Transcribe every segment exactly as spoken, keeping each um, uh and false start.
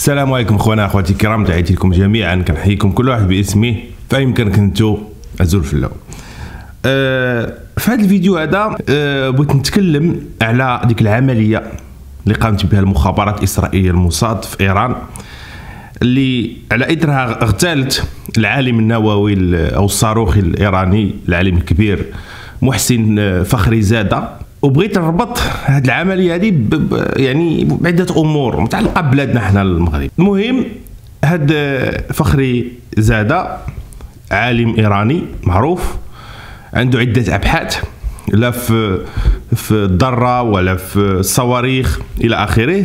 السلام عليكم اخوانا اخواتي الكرام، تحياتي لكم جميعا، كنحييكم كل واحد باسمه فيمكن كنتو ازول في اللو. أه في هذا الفيديو هذا أه بغيت نتكلم على ديك العمليه اللي قامت بها المخابرات الاسرائيليه الموساد في ايران، اللي على اثرها اغتالت العالم النووي او الصاروخي الايراني العالم الكبير محسن فخري زاده. وبغيت نربط هذه العمليه هذه يعني بعده امور متعلقه ببلادنا حنا المغرب. المهم هذا فخري زاده عالم ايراني معروف، عنده عده ابحاث لا في في الذره ولا في الصواريخ الى اخره.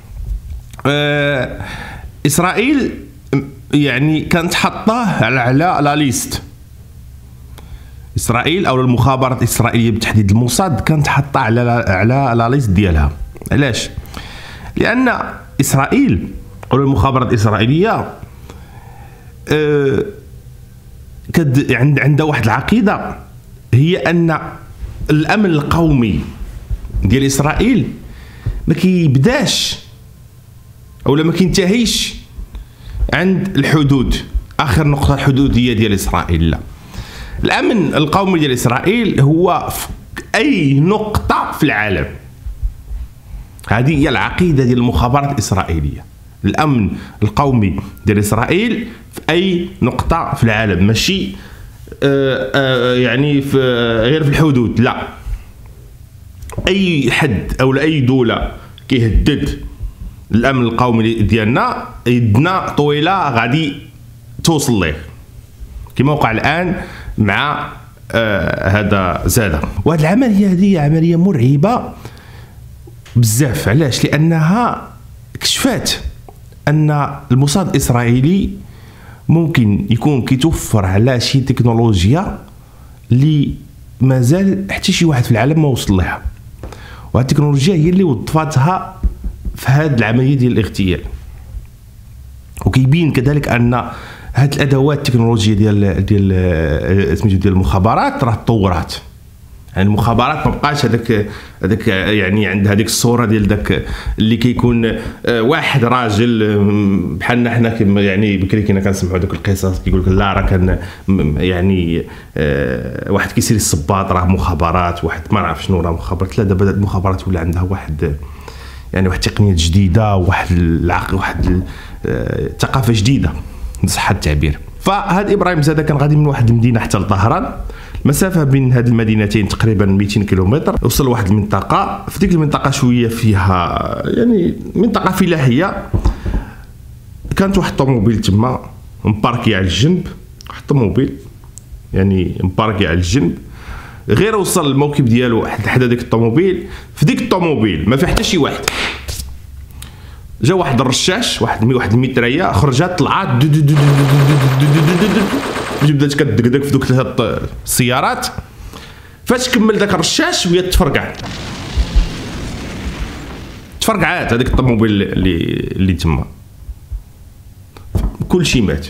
آه اسرائيل يعني كانت حطاه على على لا ليست. اسرائيل او المخابرات الاسرائيليه بالتحديد الموساد كانت حاطه على على لا ليست ديالها. علاش؟ لان اسرائيل او المخابرات الاسرائيليه أه كد عند عندها واحد العقيده، هي ان الامن القومي ديال اسرائيل ما كيبداش اولا ما كينتهيش عند الحدود، اخر نقطه الحدوديه ديال اسرائيل. لا، الامن القومي ديال اسرائيل هو في اي نقطه في العالم. هذه هي العقيده ديال المخابرات الاسرائيليه. الامن القومي ديال اسرائيل في اي نقطه في العالم، ماشي آآ آآ يعني في غير في الحدود. لا، اي حد او اي دوله كيهدد الامن القومي ديالنا يدنا طويله غادي توصل ليه، كما وقع الان مع آه هذا زاده. وهذه العمليه هذه عمليه مرعبه بزاف. علاش؟ لانها كشفات ان الموساد الاسرائيلي ممكن يكون كيتوفر على شي تكنولوجيا اللي مازال حتى شي واحد في العالم ما وصل لها، وهذه التكنولوجيا هي اللي وظفتها في هذه العمليه ديال الاغتيال. وكيبين كذلك ان هاد الادوات التكنولوجيه ديال ديال سميتو ديال المخابرات راه تطورات. يعني المخابرات ما بقاش هذاك هذاك يعني عند هذيك الصوره ديال داك اللي كيكون واحد راجل بحالنا حنا كما يعني بكري كنا كنسمعوا دوك القصص كيقول لك لا راه كان يعني واحد كيسير الصباط راه مخابرات، واحد ما نعرف شنو راه مخابرات. لا، دابا المخابرات ولا عندها واحد يعني واحد التقنيات جديده، واحد العقل، واحد الثقافه جديده صح التعبير. فهاد ابراهيم زاده كان غادي من واحد المدينه حتى لطهران، المسافه بين هاد المدينتين تقريبا مئتين كيلومتر. وصل لواحد المنطقه، في ديك المنطقه شويه فيها يعني منطقه فلاحيه، كانت واحد الطوموبيل تما مباركي على الجنب، واحد الطوموبيل يعني مباركي على الجنب. غير وصل الموكب ديالو حدا ديك الطوموبيل، في ديك الطوموبيل ما فيها حتى شي واحد، جا واحد الرشاش، واحد واحد الميتريه خرجت طلعات بدات كدقدق في دوك ثلاث السيارات. فاش كمل داك الرشاش وهي تفرقعت تفرقعات هذيك الطوموبيل اللي اللي تما، كلشي مات،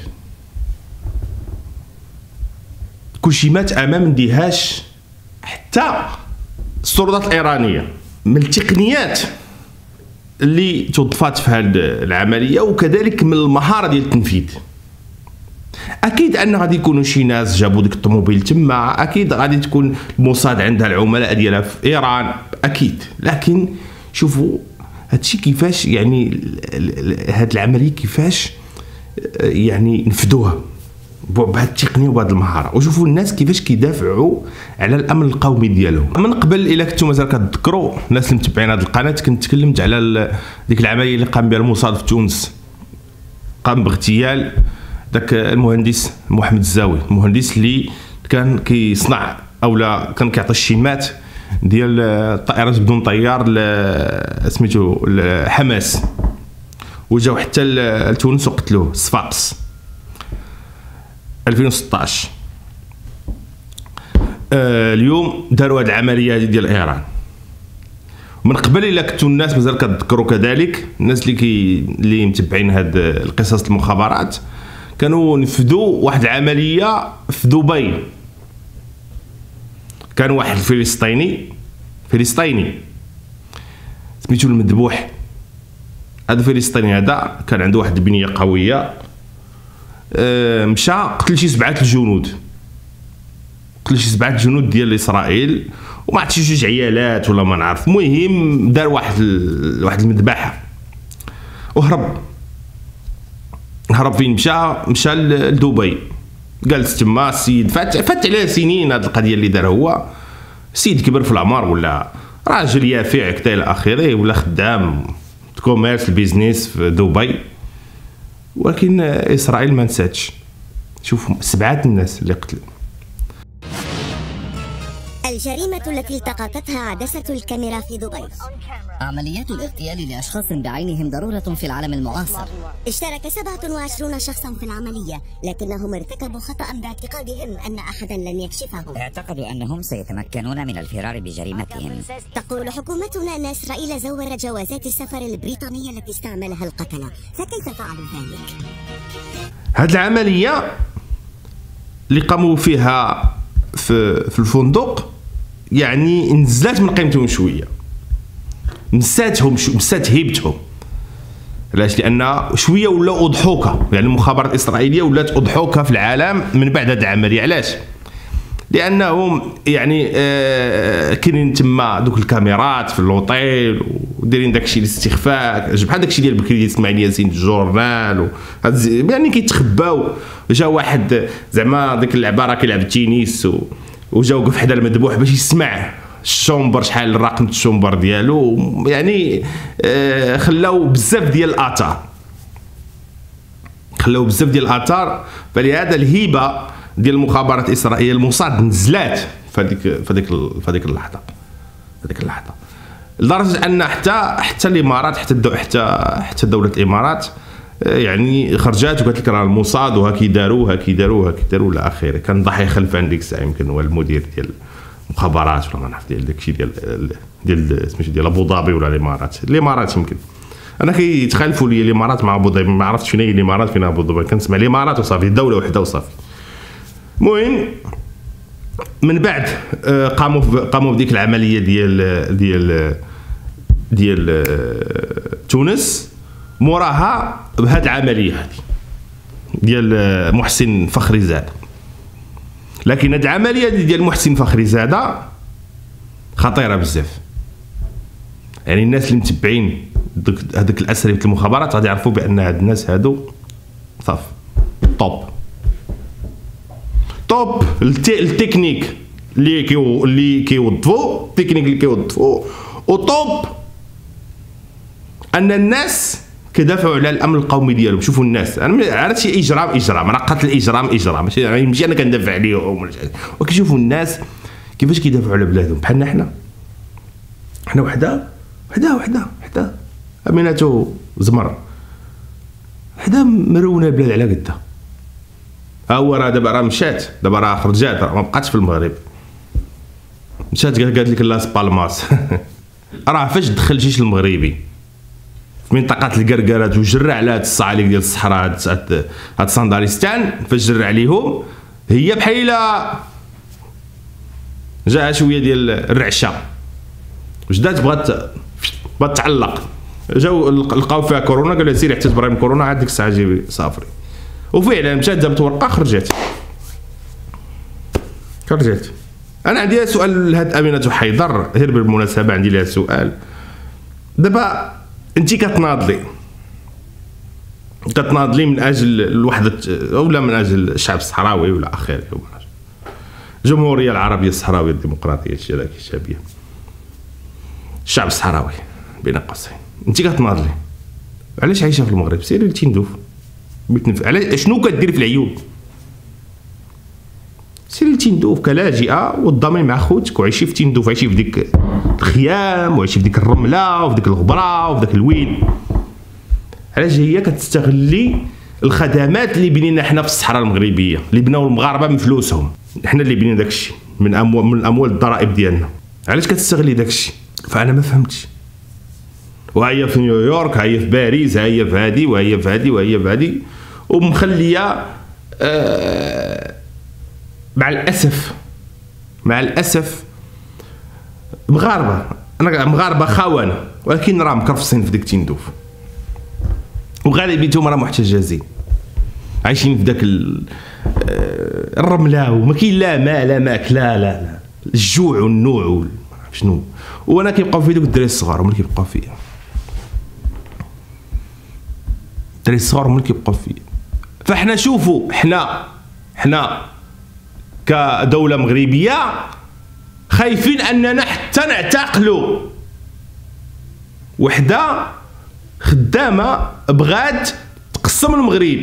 كلشي مات امام اندهاش حتى السلطات الايرانيه من التقنيات اللي توظفات في هذه العمليه، وكذلك من المهاره ديال التنفيذ. اكيد ان غادي يكونوا شي ناس جابوا ديك الطوموبيل تما، اكيد غادي تكون الموساد عندها العملاء ديالها في ايران اكيد. لكن شوفوا هادشي كيفاش يعني هاد العمليه كيفاش يعني نفذوها بهذه التقنيه وبهذه المهاره. وشوفوا الناس كيفاش كيدافعوا على الامن القومي ديالهم. من قبل الا كنتم مازال كتذكروا الناس اللي متبعين هذه القناه، كنت تكلمت على ديك العمليه اللي قام بها الموساد في تونس، قام باغتيال داك المهندس محمد الزاوي، المهندس اللي كان كيصنع اولا كان كيعطي الشيمات ديال الطائرات بدون طيار سميتو حماس، وجاو حتى لتونس وقتلوه صفاقس ألفين وستطاش. آه اليوم داروا هذه العمليه هذه ديال ايران. من قبل الا كنتو الناس مازال كتذكروا كذلك، الناس اللي كي اللي متبعين هاد القصص المخابرات، كانوا نفذوا واحد العمليه في دبي. كان واحد فلسطيني فلسطيني سميتو المذبوح هذا الفلسطيني هذا كان عنده واحد البنيه قويه، أه مشى قتل شي سبعه الجنود، قتل شي سبعه الجنود ديال اسرائيل، وما عرفتش جوج عيالات ولا ما نعرف. المهم دار واحد ال... واحد المذبحه وهرب. هرب فين مشى؟ مشى لدبي، جالس تما السيد، فات فات عليه سنين هاد القضيه اللي دار هو. السيد كبر في العمر، ولا راجل يافع كدا الى اخره، ولا خدام كوميرس البيزنس في دبي، ولكن اسرائيل ما نساتش. شوفوا سبعه الناس اللي قتلوا. الجريمة التي التقطتها عدسة الكاميرا في دبي. عمليات الاغتيال لأشخاص بعينهم ضرورة في العالم المعاصر. اشترك سبعة وعشرون شخصا في العملية، لكنهم ارتكبوا خطأ باعتقادهم أن أحدا لن يكشفهم. اعتقدوا أنهم سيتمكنون من الفرار بجريمتهم. تقول حكومتنا أن إسرائيل زورت جوازات السفر البريطانية التي استعملها القتلة، فكيف فعلوا ذلك؟ هذه العملية اللي قاموا فيها في في الفندق يعني نزلات من قيمتهم شويه، نساتهم نسات هيبتهم. علاش؟ لان شويه ولاو اضحوكه، يعني المخابرات الاسرائيليه ولات اضحوكه في العالم من بعد هذه العمليه. علاش؟ لانهم يعني آه كاينين تما دوك الكاميرات في الاوتيل، ودايرين داكشي الاستخفاء بحال داكشي ديال بكري ديال اسماعيل ياسين في الجورنال، يعني كيتخباو. جا واحد زعما ديك العباره كيلعب التنس وجا وقف حدا المذبوح باش يسمع الشومبر شحال الرقم الشومبر ديالو، يعني آه خلاو بزاف ديال الاثار، خلاو بزاف ديال الاثار. فلهذا الهيبه ديال المخابرات الاسرائيليه الموساد نزلات في هذيك في هذيك في هذيك اللحظه في هذيك اللحظه لدرجه ان حتى حتى الامارات حتى الدو حتى حتى دوله الامارات يعني خرجات وقالت لك راه الموساد وها كيداروا وها كيداروا وها كيداروا الى اخره. كان ضحيه خلف عندك الساعه يمكن هو المدير ديال المخابرات ولا ما نعرف ديال داكشي ديال ديال سميتو ديال ابو ظبي ولا الامارات. الامارات يمكن انا كيتخالفوا لي الامارات مع ابو ظبي، ما عرفتش فين هي الامارات فين ابو ظبي، كنسمع الامارات وصافي دوله وحده وصافي. المهم من بعد قاموا قاموا بديك العمليه ديال ديال ديال تونس، موراها بهاد العمليه هذه ديال محسن فخري زاد. لكن هاد العمليه ديال محسن فخري زاده خطيره بزاف، يعني الناس اللي متبعين هذوك الاسرى في المخابرات غادي يعرفوا بان هاد الناس هادو صافي طوب طوب. التكنيك اللي كيو اللي كيوظفوا التكنيك اللي كيوظفوا وطوب ان الناس كيدافعوا على الامن القومي ديالهم. شوفوا الناس، انا عرفت شي اجرام اجرام، راه قتل اجرام اجرام، ماشي يعني ماشي انا كندافع عليهم، ولكن شوفوا الناس كيفاش كيدافعوا على بلادهم. بحالنا حنا حنا وحده وحده وحده وحده اميناتو زمر وحده مرونه البلاد على قدها. ها هو راه دابا راه مشات، دابا راه خرجات، راه ما بقاتش في المغرب، مشات قالت لك لاس بالماس. راه فاش دخل الجيش المغربي في منطقه الكركرات وجرى على هاد الصعاليك ديال الصحراء هاد هاد صنداليستان، فاش جرى عليهم هي بحال جاها شويه ديال الرعشه وجدات بغات بغات تعلق، جاو لقاو فيها كورونا، قالوا لها سيري حتى تبري من كورونا عاد ديك الساعه جيبي صافري. وفعلا مشات جابت ورقه خرجت خرجت. انا عندي سؤال لهاد امينه حيدر، غير بالمناسبه عندي لها سؤال. دابا انت كتناضلي كتناضلي من اجل الوحده ولا من اجل الشعب الصحراوي ولا اخره، الجمهوريه العربيه الصحراويه الديمقراطيه الشعبيه، الشعب الصحراوي بين قوسين. انت كتناضلي علاش عايشه في المغرب؟ سيري لتندوف علاش شنو كديري في العيون؟ سيري لتندوف كلاجئه وضامي مع خوتك وعيشي في تندوف، عيشي في ديك الخيام وعيشي في ديك الرمله وفي ديك الغبره وفي داك الويل. علاش هي كتستغلي الخدمات اللي بنينا حنا في الصحراء المغربيه اللي بناو المغاربه من فلوسهم، حنا اللي بنينا داكشي من اموال من الاموال الضرائب ديالنا. علاش كتستغلي داكشي؟ فانا ما فهمتش. وهي في نيويورك، هي في باريس، هي في هادي وهي في هادي وهي في هادي، ومخليه آه مع الاسف مع الاسف مغاربه، انا مغاربه خونه، ولكن راه مكرفصين في ديك تندوف. وغالبيتهم راه محتجزين عايشين في ذاك الرمله وما كاين لا ماء لا ماكله لا لا الجوع والنوع شنو. وانا كيبقاو في دوك الدراري الصغار هما اللي كيبقاو فيا، الدراري الصغار هما اللي كيبقاو فيا. فاحنا شوفوا حنا حنا كدوله مغربيه خايفين اننا حتى نعتقلوا وحده خدامه بغات تقسم المغرب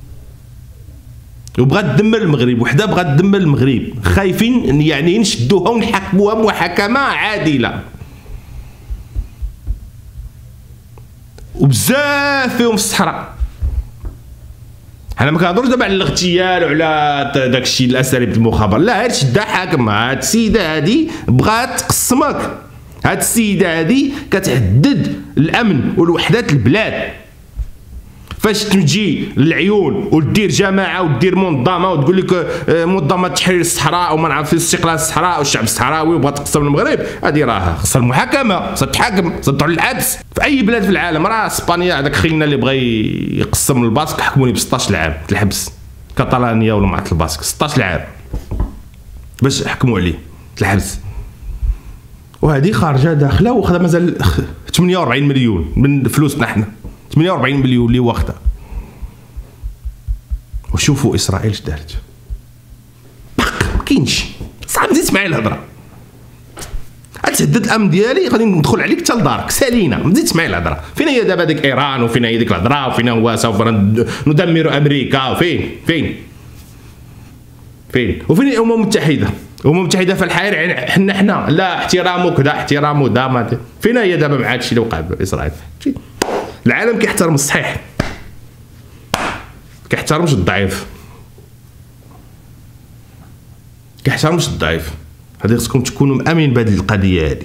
وبغات تدمر المغرب، وحده بغات تدمر المغرب، خايفين يعني نشدوها ونحاكموها محاكمه عادله. وبزاف فيهم في الصحراء. حنا ما كنهضروش دابا على الاغتيال وعلى داك الشيء الاساليب المخابره، لا، هاد شدها حاكمها. هاد السيده هادي بغات تقسمك، هاد السيده هادي كتهدد الامن والوحده البلاد. فاش تجي للعيون ودير جماعه ودير منظمه وتقول لك منظمه تحرير الصحراء وما نعرف استقلال الصحراء والشعب الصحراوي وبغات تقسم المغرب، هذه راه خصها المحاكمه، خصها تحاكم، خصها تروح للحبس. في اي بلاد في العالم، راه اسبانيا هذاك خينا اللي بغى يقسم الباسك حكموني ب ستطاش عام في الحبس، كاتالانيا ولا معرفت الباسك ستطاش عام باش حكموا عليه في الحبس. وهذه خارجه داخله واخذه مازال ثمانية وأربعين مليون من فلوسنا حنا، ثمانية وأربعين مليون اللي واخده. وشوفوا اسرائيل اش دارت، ما كاينش صعب تزيد تسمعي الهضره. غتهدد الامن ديالي غادي ندخل عليك حتى لدارك سالينا، ما تزيد تسمعي الهضره. فين هي دابا ديك ايران وفين هي ديك الهضره وفين هو سوف ندمر امريكا وفين فين فين وفين الامم المتحده؟ الامم المتحده في الحياه يعني حنا حنا لا احترام وكذا احترام ودا. فين هي دابا مع هادشي اللي وقع باسرائيل؟ العالم كيحترم الصحيح، كيحترمش الضعيف، كيحترمش الضعيف. هذه خصكم تكونوا مامنين بهذه القضيه هذه.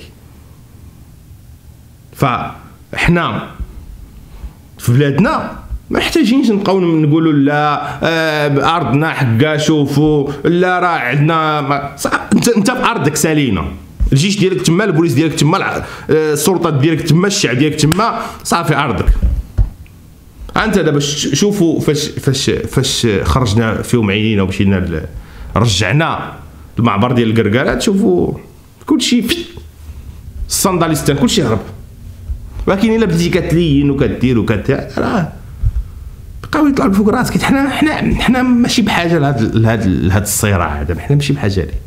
فاحنا في بلادنا ما محتاجينش نبقاو نقولوا لا آه ارضنا حقا شوفوا لا راه عندنا ما... انت انت في ارضك سالينا، الجيش ديالك تما، البوليس ديالك تما، السلطات ديالك تما، الشعب ديالك تما، صافي ارضك. انت دابا شوفوا فاش فاش فاش خرجنا فيهم عينينا ومشينا رجعنا المعبر ديال القرقالات، شوفوا كلشي الصنداليستان كلشي هرب. ولكن الا بديتي كتلين وكدير وكت راه بقاو يطلعوا فوق راسك. حنا حنا حنا ماشي بحاجه لهاد لهاد لهاد الصراع هذا، حنا ماشي بحاجه ليه.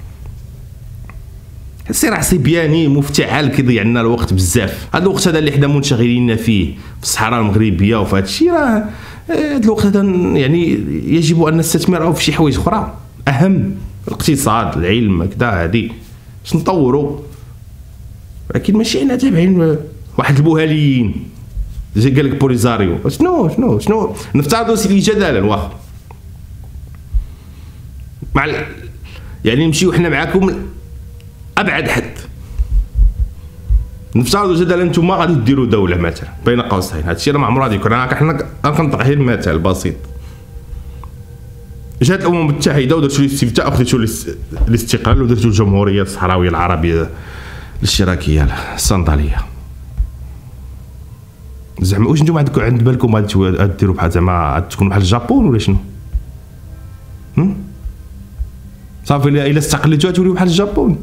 صراع صبياني مفتعل كيضيع لنا الوقت بزاف. هذا الوقت هذا اللي حنا منشغلين فيه في الصحراء المغربيه وفي هذا الشيء، راه هذا الوقت هذا يعني يجب ان نستثمره في شي حوايج اخرى اهم، الاقتصاد، العلم، كذا هذه باش نطوروا. ولكن ماشي حنا تابعين واحد البوهاليين زي قال لك بوليزاريو. شنو شنو شنو نفترضوا سيدي جدلا واخا مع ال... يعني نمشيو حنا معاكم ابعد حد. نفترضوا جدلا انتم غادي ديروا دوله مثلا بين قوسين، هذا الشيء راه ما عمره غادي يكون. انا حنا كنطرح غير مثال بسيط. جات الامم المتحده ودرتوا الاستفتاء وخديتوا الاستقلال ودرتوا الجمهوريه الصحراويه العربيه الاشتراكيه الصنداليه. زعما واش نتوما عندكم عند بالكم غادي ديروا بحال زعما تكونوا بحال الجابون ولا شنو؟ هم؟ صافي الا استقلتوا توليو بحال الجابون،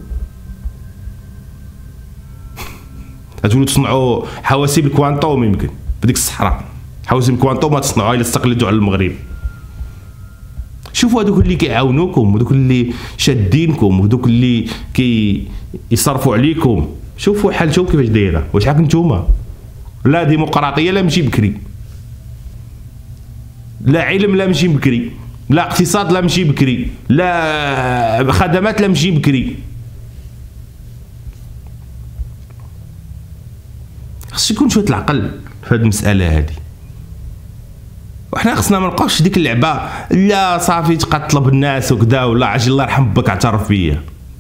غتولوا تصنعوا حواسيب الكوانتوم يمكن في ديك الصحراء. حواسيب الكوانتوم تصنعوها الا استقلتوا على المغرب. شوفوا هذوك اللي كيعاونوكم ودوك اللي شادينكم ودوك اللي كيصرفوا عليكم، شوفوا حالتهم كيفاش دايره. واش حاك نتوما لا ديمقراطيه لا ماشي بكري، لا علم لا ماشي بكري، لا اقتصاد لا ماشي بكري، لا خدمات لا ماشي بكري. خص يكون شويه العقل في هذه المساله هذه. وحنا خصنا ما نبقاوش ديك اللعبه لا صافي تقتل بالناس وكذا ولا عجل الله يرحم بك اعترف بيا.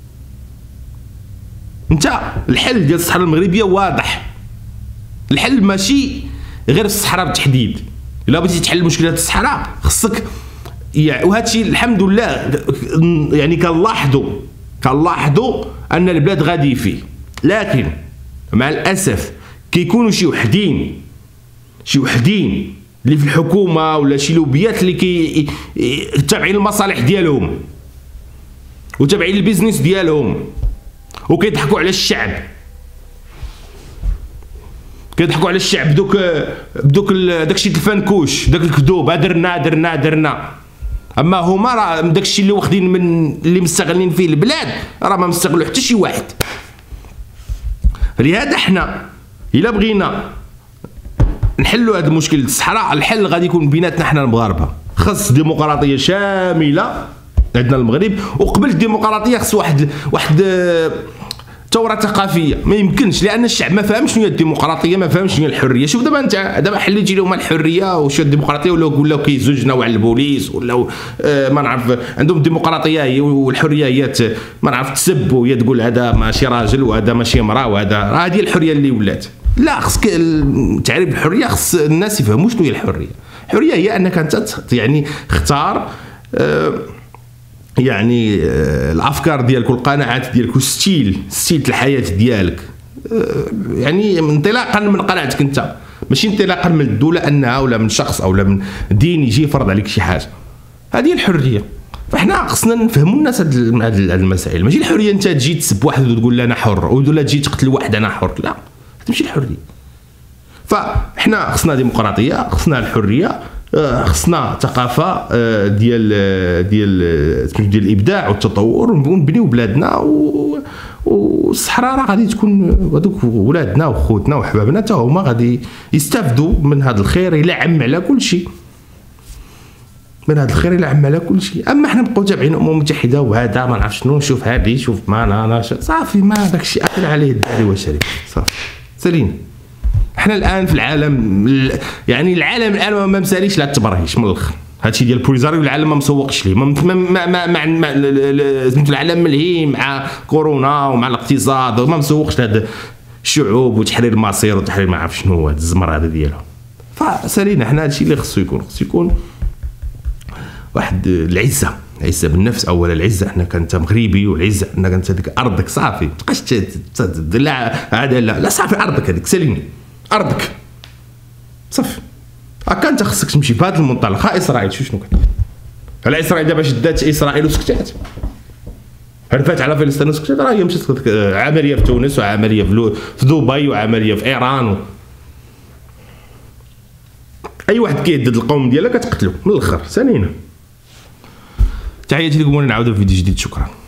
انت الحل ديال الصحراء المغربيه واضح، الحل ماشي غير في الصحراء بالتحديد. الا بغيتي تحل مشكلات الصحراء خصك يعني، وهذا الشيء الحمد لله يعني كنلاحظوا كنلاحظوا ان البلاد غادي فيه، لكن مع الاسف كيكونوا شي وحدين شي وحدين اللي في الحكومه ولا شي لوبيات اللي كي تابعين المصالح ديالهم وتابعين البيزنس ديالهم وكيضحكوا على الشعب، كيضحكوا على الشعب بدوك بدوك داكشي الفنكوش، داك الكذوب، درنا درنا درنا. اما هما راه داكشي اللي واخدين من اللي مستغلين فيه البلاد راه ما مستغلوا حتى شي واحد. فلهذا حنا الا بغينا نحلوا هذا المشكل الصحراء، الحل غادي يكون بيناتنا حنا المغاربه. خاص ديمقراطيه شامله عندنا المغرب، وقبل الديمقراطيه خص واحد واحد ثوره ثقافيه. ما يمكنش، لان الشعب ما فاهمش شنو هي الديمقراطيه، ما فاهمش شنو هي الحريه. شوف دابا انت دابا حليتي لهم الحريه وشو الديمقراطيه، ولاو ولاو كيزوجناو على البوليس، ولاو آه ما نعرف عندهم الديمقراطيه هي والحريه هي ما نعرف تسب وهي تقول هذا ماشي راجل وهذا ماشي امراه وهذا، راه هذه الحريه اللي ولات. لا، خص تعريف الحريه خص الناس يفهموا شنو هي الحريه. الحريه هي انك انت يعني اختار آه يعني الافكار ديالك والقناعات ديالك والستيل ستيل الحياه ديالك، يعني انطلاقا من قناعتك انت، ماشي انطلاقا من الدوله انها ولا من شخص او لا من دين يجي يفرض عليك شي حاجه. هذه الحريه. فاحنا خصنا نفهموا الناس هذه المسائل. ماشي الحريه انت تجي تسب واحد وتقول له انا حر، ولا تجي تقتل واحد انا حر، لا، ماشي الحريه. فاحنا خصنا ديمقراطيه، خصنا الحريه، خصنا ثقافه ديال ديال ديال الابداع والتطور، ونبنيو بلادنا، والصحراء راه غادي تكون هذوك ولادنا وخوتنا وحبابنا حتى هما غادي يستافدوا من هذا الخير الى عم على كل شيء، من هذا الخير الى عم على كل شيء. اما حنا نبقاو تابعين الامم المتحده وهذا ما نعرف شنو، شوف هذه شوف ما انا انا صافي، ما داك الشيء اكل عليه الداري وشرب صافي سالين. احنا الان في العالم، يعني العالم الان ما مساليش لا التبرهيش من الاخر. هادشي ديال بوليزاريو العالم ما مسوقش ليه، ما ما ما ما, ما العالم ملهي مع كورونا ومع الاقتصاد، ما مسوقش لهاد الشعوب وتحرير المصير وتحرير ما عرف شنو هاد الزمر هذا ديالهم. فسالينا حنا هادشي اللي خصو يكون، خصو يكون واحد العزه، العزه بالنفس اولا، العزه انك انت مغربي، والعزه انك انت ديك ارضك صافي، ما تبقاش لا عداله لا صافي، ارضك هذيك ساليني ارضك صافي. هكا انت خصك تمشي بهذا المنطلق. ها اسرائيل شو شنو كان على اسرائيل دابا شدات اسرائيل وسكتات، عرفات على فلسطين وسكتات، راه هي مشات عمليه في تونس وعمليه في دبي وعمليه في ايران و... اي واحد كيهدد القوم ديالك كتقتلو من الاخر سالينا. تحياتي لكم ونعاودوا في فيديو جديد، شكرا.